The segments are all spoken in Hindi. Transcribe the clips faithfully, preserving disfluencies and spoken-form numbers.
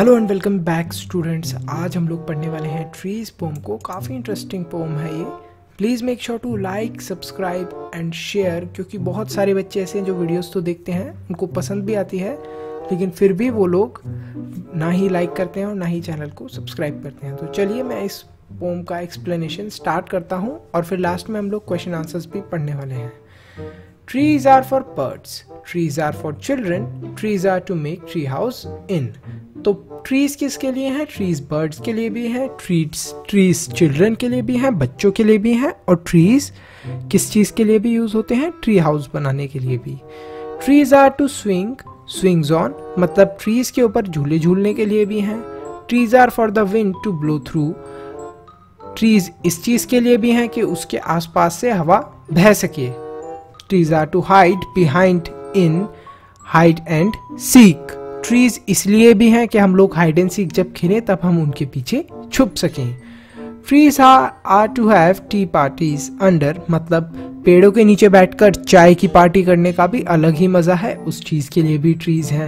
Hello and welcome back students. आज हम लोग पढ़ने वाले हैं ट्रीज पोम को। काफ़ी इंटरेस्टिंग पोम है ये। Please make sure to like, subscribe and share, क्योंकि बहुत सारे बच्चे ऐसे हैं जो वीडियोस तो देखते हैं, उनको पसंद भी आती है, लेकिन फिर भी वो लोग ना ही लाइक करते हैं और ना ही चैनल को सब्सक्राइब करते हैं। तो चलिए मैं इस पोम का एक्सप्लेनेशन स्टार्ट करता हूँ और फिर लास्ट में हम लोग क्वेश्चन आंसर्स भी पढ़ने वाले हैं। Trees are for birds, trees are for children, trees are to make tree house in। तो ट्रीज किसके लिए हैं? ट्रीज बर्ड्स के लिए भी हैं, ट्रीज ट्रीज चिल्ड्रन के लिए भी हैं, बच्चों के लिए भी हैं, और ट्रीज किस चीज के लिए भी यूज होते हैं? ट्री हाउस बनाने के लिए भी। Trees are to swing swings on, मतलब ट्रीज के ऊपर झूले झूलने के लिए भी हैं। Trees are for the wind to blow through, trees इस चीज के लिए भी हैं कि उसके आसपास से हवा बह सके। Trees are to hide behind in hide and seek। Trees इसलिए भी हैं कि हम लोग हाइड एंड सीक जब खेलें तब हम उनके पीछे छुप सकें। Trees are to have tea parties under, मतलब पेड़ों के नीचे बैठकर चाय की पार्टी करने का भी अलग ही मजा है, उस चीज के लिए भी ट्रीज हैं।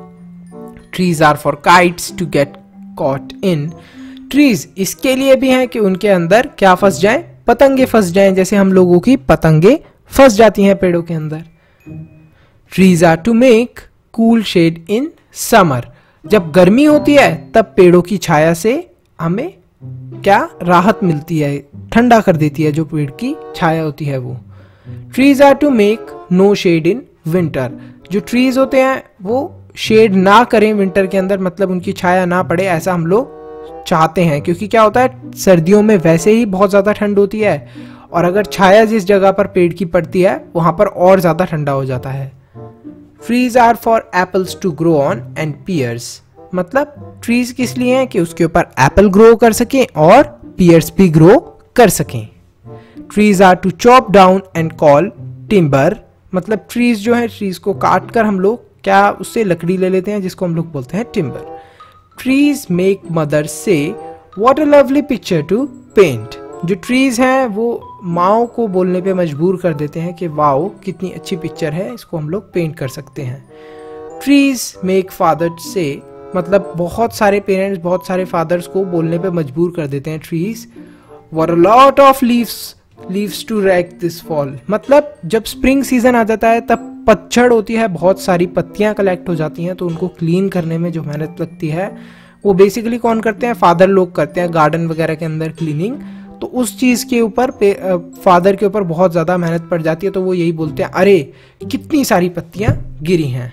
Trees are for kites to get caught in, trees इसके लिए भी हैं कि उनके अंदर क्या फंस जाएं? पतंगे फंस जाएं, जैसे हम लोगों की पतंगे फंस जाती हैं पेड़ों के अंदर। Trees are to make cool shade in summer, जब गर्मी होती है तब पेड़ों की छाया से हमें क्या राहत मिलती है, ठंडा कर देती है जो पेड़ की छाया होती है वो। Trees are to make no shade in winter, जो ट्रीज होते हैं वो शेड ना करें विंटर के अंदर, मतलब उनकी छाया ना पड़े, ऐसा हम लोग चाहते हैं, क्योंकि क्या होता है सर्दियों में वैसे ही बहुत ज्यादा ठंड होती है, और अगर छाया जिस जगह पर पेड़ की पड़ती है वहां पर और ज्यादा ठंडा हो जाता है। Trees are for apples to grow on and pears, मतलब ट्रीज किस लिए हैं कि उसके ऊपर एप्पल ग्रो कर सकें और पियर्स भी ग्रो कर सकें। Trees are to chop down and call timber, मतलब ट्रीज जो है ट्रीज को काट कर हम लोग क्या उससे लकड़ी ले लेते हैं, जिसको हम लोग बोलते हैं timber. Trees make mother say what a lovely picture to paint, जो ट्रीज हैं वो माओ को बोलने पे मजबूर कर देते हैं कि वाओ कितनी अच्छी पिक्चर है, इसको हम लोग पेंट कर सकते हैं। ट्रीज मेक फादर से, मतलब बहुत सारे पेरेंट्स बहुत सारे फादर्स को बोलने पे मजबूर कर देते हैं trees, wear a lot of leaves leaves to rake this fall, मतलब जब स्प्रिंग सीजन आ जाता है तब पतझड़ होती है, बहुत सारी पत्तियां कलेक्ट हो जाती हैं, तो उनको क्लीन करने में जो मेहनत लगती है वो बेसिकली कौन करते हैं? फादर लोग करते हैं, गार्डन वगैरह के अंदर क्लीनिंग। तो उस चीज के ऊपर फादर के ऊपर बहुत ज्यादा मेहनत पड़ जाती है, तो वो यही बोलते हैं अरे कितनी सारी पत्तियां गिरी हैं।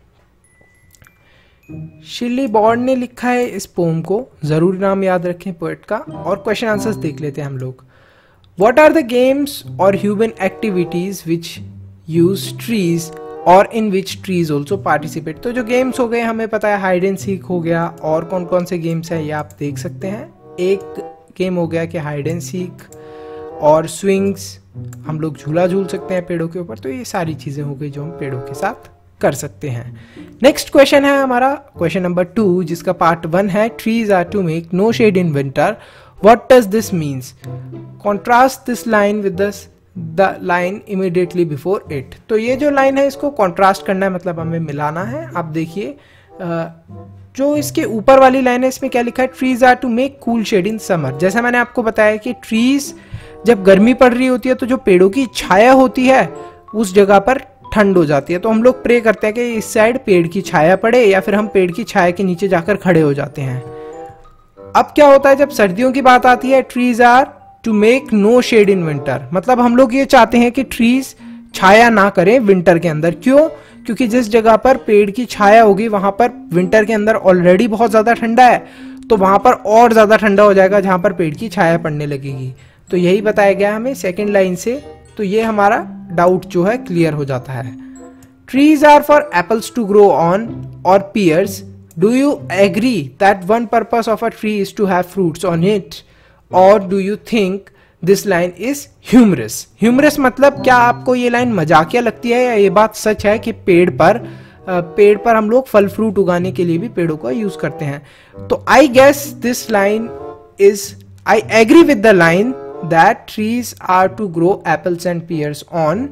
शिली बॉर्ड ने लिखा है इस पोम को, जरूर नाम याद रखें पोएट का। और क्वेश्चन आंसर्स देख लेते हैं हम लोग। व्हाट आर द गेम्स और human activities which use trees और in which trees also participate. तो जो गेम्स हो गए हमें पता है, हाइड एंड सीक हो गया, और कौन कौन से गेम्स हैं ये आप देख सकते हैं। एक गेम हो गया कि हाइड एंड सीक, और स्विंग्स, हम लोग झूला झूल सकते हैं पेड़ों के ऊपर। तो ये सारी चीजें हो गई जो हम पेड़ों के साथ कर सकते हैं। नेक्स्ट क्वेश्चन है हमारा क्वेश्चन नंबर टू, जिसका पार्ट वन है trees are to make no shade in winter, what does this means? Contrast this line with the line immediately before it. तो ये जो लाइन है इसको कॉन्ट्रास्ट करना है, मतलब हमें मिलाना है। आप देखिए जो इसके ऊपर वाली लाइन है इसमें क्या लिखा है? Trees are to make cool shade in summer. जैसा मैंने आपको बताया कि ट्रीज जब गर्मी पड़ रही होती है तो जो पेड़ों की छाया होती है उस जगह पर ठंड हो जाती है, तो हम लोग प्रे करते हैं कि इस साइड पेड़ की छाया पड़े, या फिर हम पेड़ की छाया के नीचे जाकर खड़े हो जाते हैं। अब क्या होता है जब सर्दियों की बात आती है, trees are to make no shade in winter, मतलब हम लोग ये चाहते हैं कि ट्रीज छाया ना करें विंटर के अंदर। क्यों? क्योंकि जिस जगह पर पेड़ की छाया होगी वहां पर विंटर के अंदर ऑलरेडी बहुत ज्यादा ठंडा है, तो वहां पर और ज्यादा ठंडा हो जाएगा जहां पर पेड़ की छाया पड़ने लगेगी। तो यही बताया गया हमें सेकंड लाइन से, तो ये हमारा डाउट जो है क्लियर हो जाता है। Trees are for apples to grow on और pears, do you agree that one purpose of a tree is to have fruits on it, और do you think this line is humorous? Humorous मतलब क्या आपको ये लाइन मजाकिया लगती है, या ये बात सच है कि पेड़ पर पेड़ पर हम लोग फल फ्रूट उगाने के लिए भी पेड़ों का यूज करते हैं? तो I guess this line is, I agree with the line that trees are to grow apples and pears on,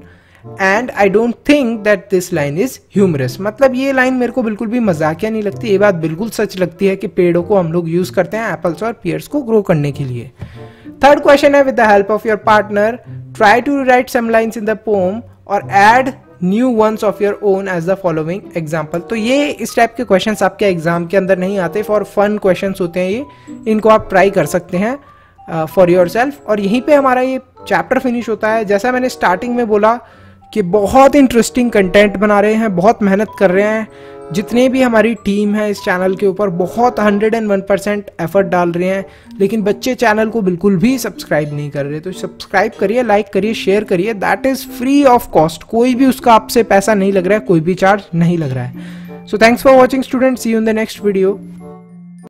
and I don't think that this line is humorous. मतलब ये लाइन मेरे को बिल्कुल भी मजाकिया नहीं लगती, ये बात बिल्कुल सच लगती है कि पेड़ों को हम लोग यूज करते हैं एप्पल्स और पियर्स को ग्रो करने के लिए। थर्ड क्वेश्चन है, with the help of your partner try to write some lines in the poem और add new ones of your own as the following example. तो ये इस टाइप के क्वेश्चंस आपके एग्जाम के अंदर नहीं आते, फॉर फन क्वेश्चंस होते हैं ये, इनको आप ट्राई कर सकते हैं फॉर योर सेल्फ। और यहीं पे हमारा ये चैप्टर फिनिश होता है। जैसा मैंने स्टार्टिंग में बोला कि बहुत इंटरेस्टिंग कंटेंट बना रहे हैं, बहुत मेहनत कर रहे हैं, जितने भी हमारी टीम है इस चैनल के ऊपर बहुत hundred and one percent effort डाल रहे हैं, लेकिन बच्चे चैनल को बिल्कुल भी सब्सक्राइब नहीं कर रहे। तो सब्सक्राइब करिए, लाइक करिए, शेयर करिए, that is free of cost, कोई भी उसका आपसे पैसा नहीं लग रहा है, कोई भी चार्ज नहीं लग रहा है। So thanks for watching students, see you in the next video.